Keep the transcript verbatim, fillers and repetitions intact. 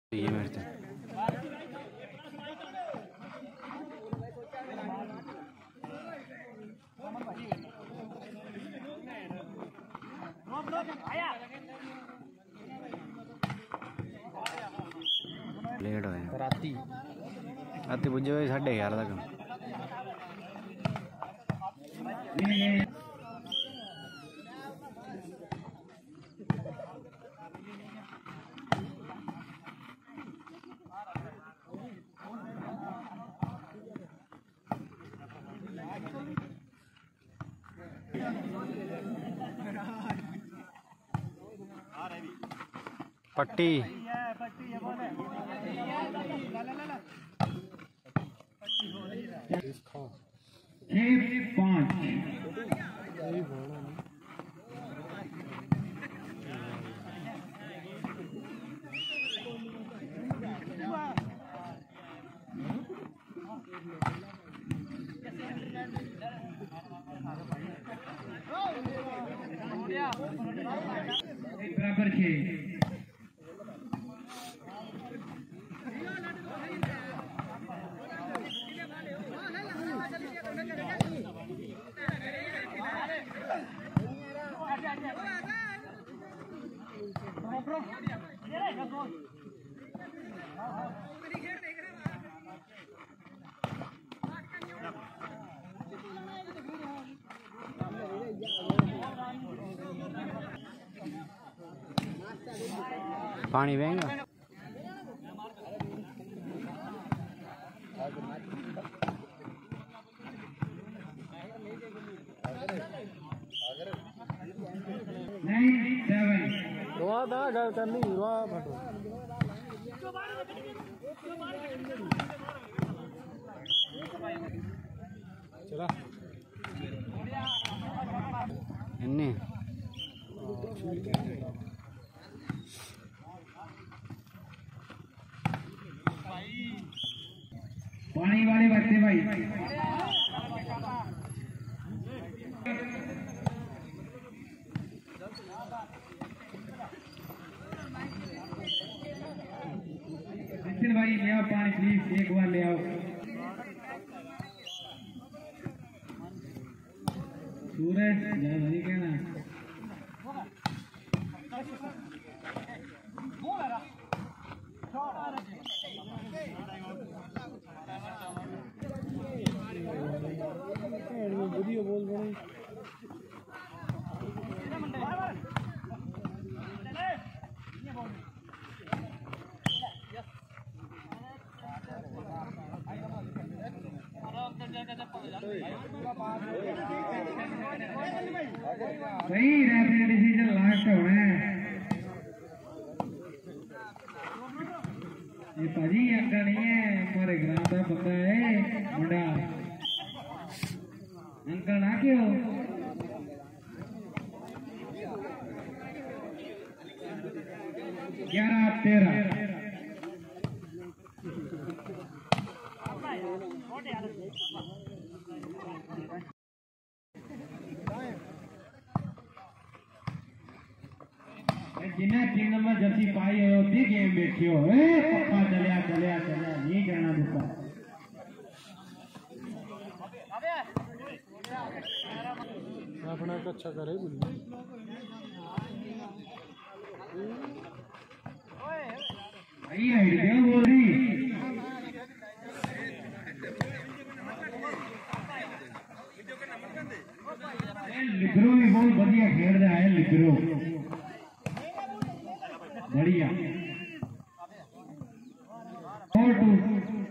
ये मेरे से लेट हो राती राती पुजे हुए साढ़े ग्यारह तक पट्टी पाँच बराबर छः पानी बहेगा रुआ था गल करनी रुआ फटो चला इन्ने पानी वाले बच्चे भाई नितिन भाई ले आओ पानी प्लीज एक बार ले आओ सूरज नहीं कहना वीडियो बोल रहे सही रेफरी डिसीजन लास्ट होना है ये भाजी अग्गा नहीं है हमारे ग्राम का बंदा है मुंडा अंकल आ क्यों ग्यारह तेरह जिन्हें तीन नंबर जर्सी पाई हो दी गेम बैठियो पक्का चलिया चलिया चलिया नहीं कहना दुखा अपना तो अच्छा करे बोल रही लिबरो भी बहुत बढ़िया खेल रहा है लिबरो बढ़िया और टू